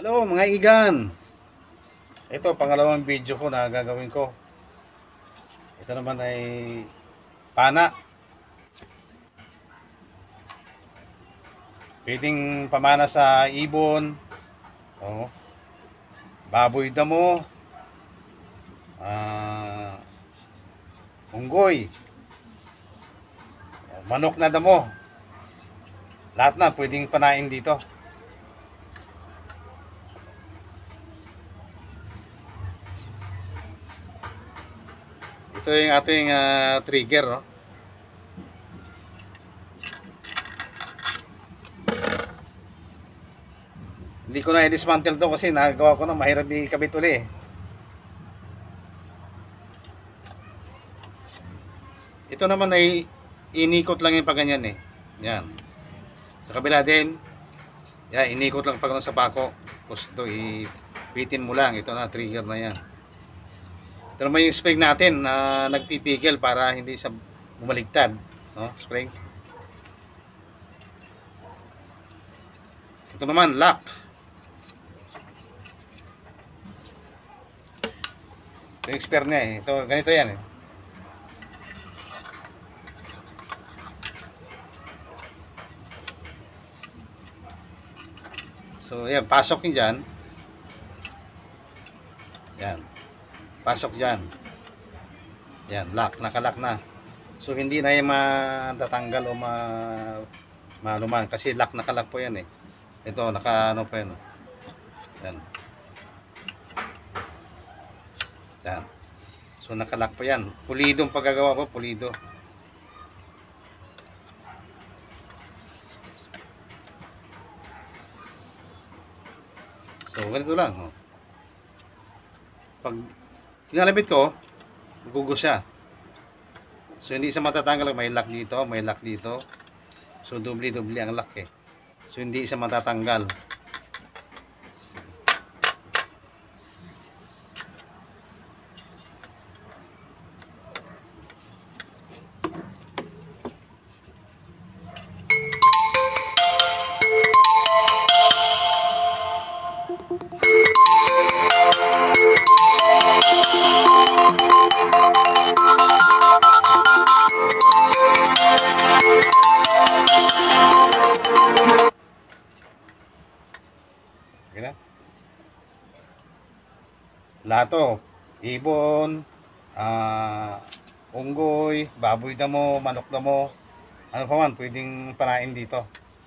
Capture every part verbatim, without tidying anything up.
Hello mga igan. Ito pangalawang video ko na gagawin ko. Ito naman ay pana. Pwedeng pamana sa ibon, oh, baboy damo, ah, unggoy, manok na damo. Lahat na pwedeng panain dito. Ito yung ating uh, trigger, no? Hindi ko na i-dismantle to kasi nagawa ko na mahirap i-kabit uli. Ito naman ay inikot lang yung paganyan eh. Yan. Sa kabila din, yan, inikot lang pag sa pako. Tapos ito, ipitin mo lang. Ito na, trigger na yan. Ito naman yung spring natin na nagpipigil para hindi siya bumaligtad, no? Spring. Ito naman, lock. Ito yung spare niya eh. Ito, ganito yan eh. So, yan, pasok yun dyan. Yan. Pasok dyan. Yan, lock, nakalock na. So, hindi na yung matatanggal o ma maluman. Kasi lock, nakalock po yan eh. Ito, naka ano po yan. Yan. Yan. So, nakalock po yan. Pulido ang paggagawa ko, pulido. So, ganito lang. Oh. Pag kinalabit ko, gugo siya. So, hindi siya matatanggal. May lock dito, may lock dito. So, dubli-dubli ang lock eh. So, hindi siya matatanggal. Lahat to, ibon, uh, unggoy, baboy damo, manok damo, ano pa man pwedeng panain dito.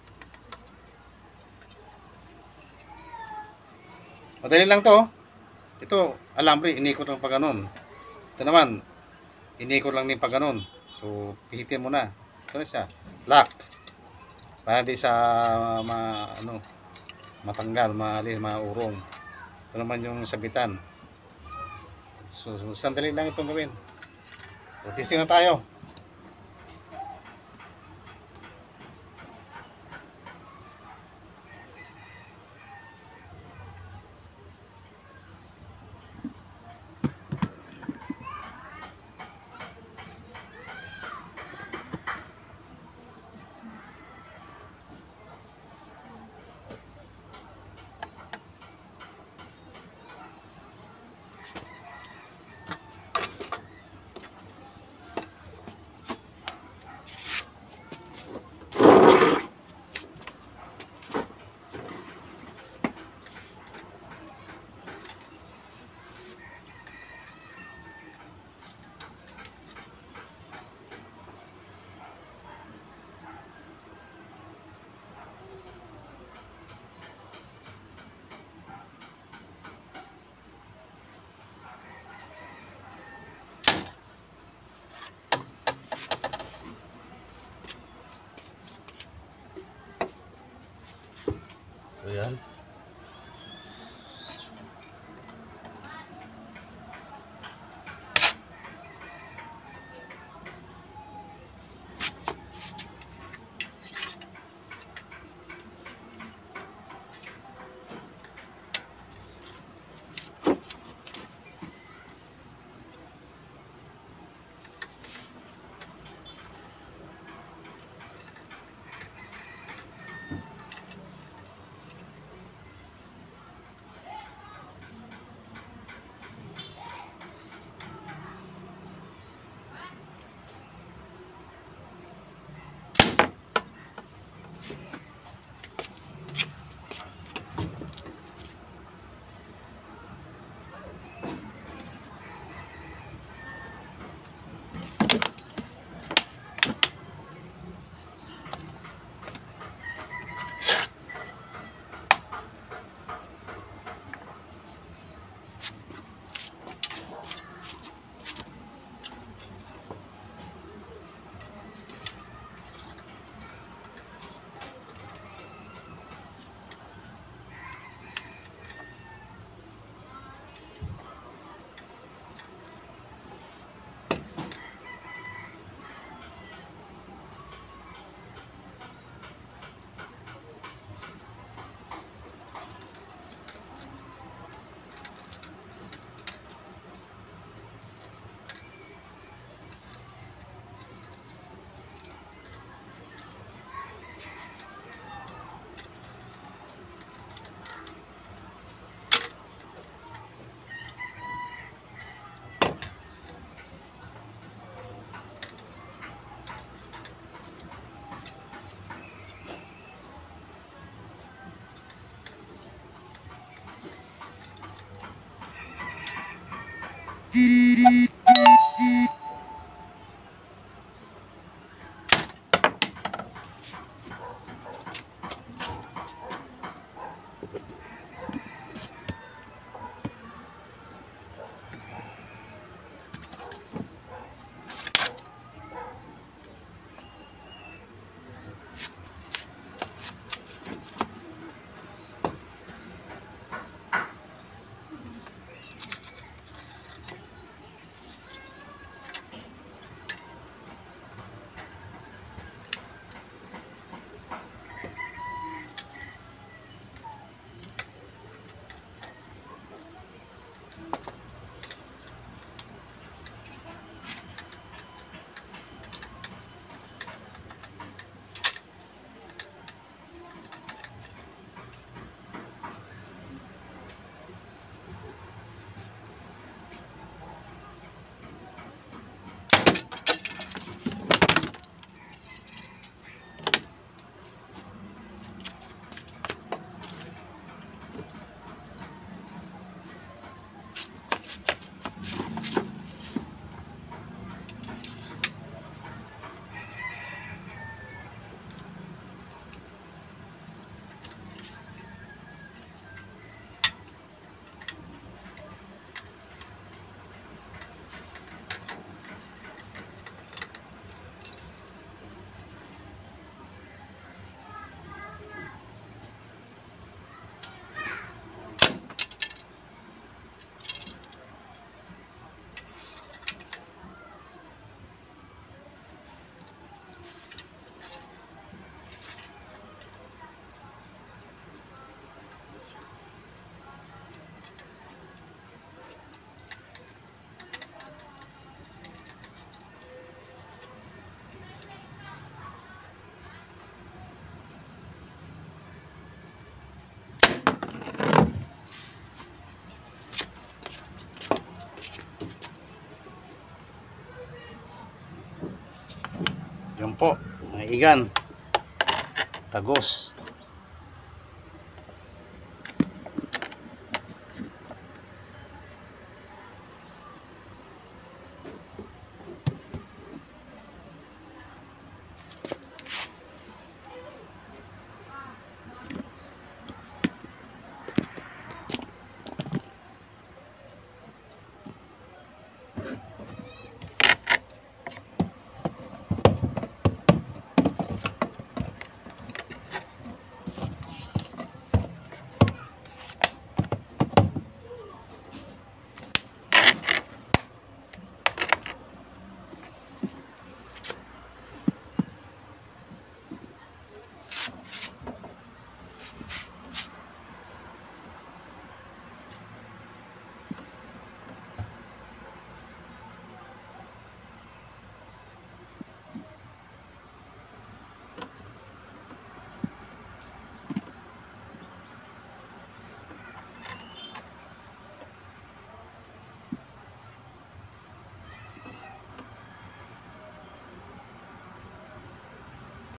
Madali lang to. Ito, alambre, inikot lang pa ganun. Ito naman, inikot lang din pa ganun. So, pihitin mo na. Ito na siya, lock. Para di sa ma, ano, matanggal, maalis, maurong. Ito naman yung sabitan. So, so sandali lang itong gawin. So, testing na tayo. Yan po, mga igan, tagos.